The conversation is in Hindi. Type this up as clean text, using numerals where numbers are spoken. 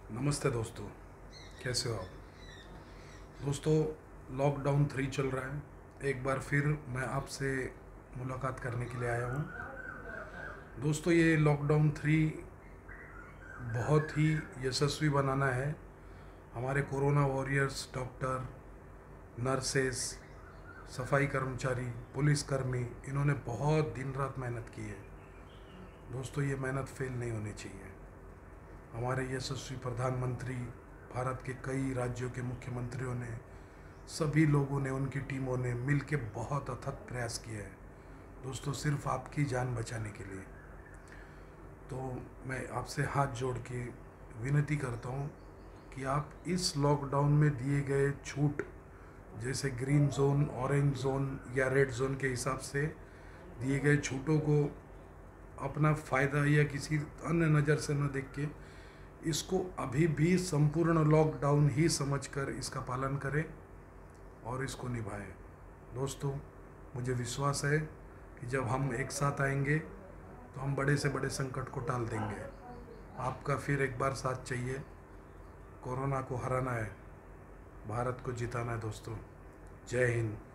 नमस्ते दोस्तों, कैसे हो आप। दोस्तों, लॉकडाउन 3 चल रहा है। एक बार फिर मैं आपसे मुलाकात करने के लिए आया हूँ। दोस्तों, ये लॉकडाउन 3 बहुत ही यशस्वी बनाना है। हमारे कोरोना वॉरियर्स, डॉक्टर, नर्सेस, सफाई कर्मचारी, पुलिसकर्मी, इन्होंने बहुत दिन रात मेहनत की है। दोस्तों, ये मेहनत फेल नहीं होनी चाहिए। हमारे यशस्वी प्रधानमंत्री, भारत के कई राज्यों के मुख्यमंत्रियों ने, सभी लोगों ने, उनकी टीमों ने मिल के बहुत अथक प्रयास किए हैं दोस्तों, सिर्फ आपकी जान बचाने के लिए। तो मैं आपसे हाथ जोड़ के विनती करता हूँ कि आप इस लॉकडाउन में दिए गए छूट, जैसे ग्रीन जोन, ऑरेंज जोन या रेड जोन के हिसाब से दिए गए छूटों को अपना फ़ायदा या किसी अन्य नज़र से न देख के इसको अभी भी संपूर्ण लॉकडाउन ही समझकर इसका पालन करें और इसको निभाएं। दोस्तों, मुझे विश्वास है कि जब हम एक साथ आएंगे तो हम बड़े से बड़े संकट को टाल देंगे। आपका फिर एक बार साथ चाहिए। कोरोना को हराना है, भारत को जिताना है दोस्तों। जय हिंद।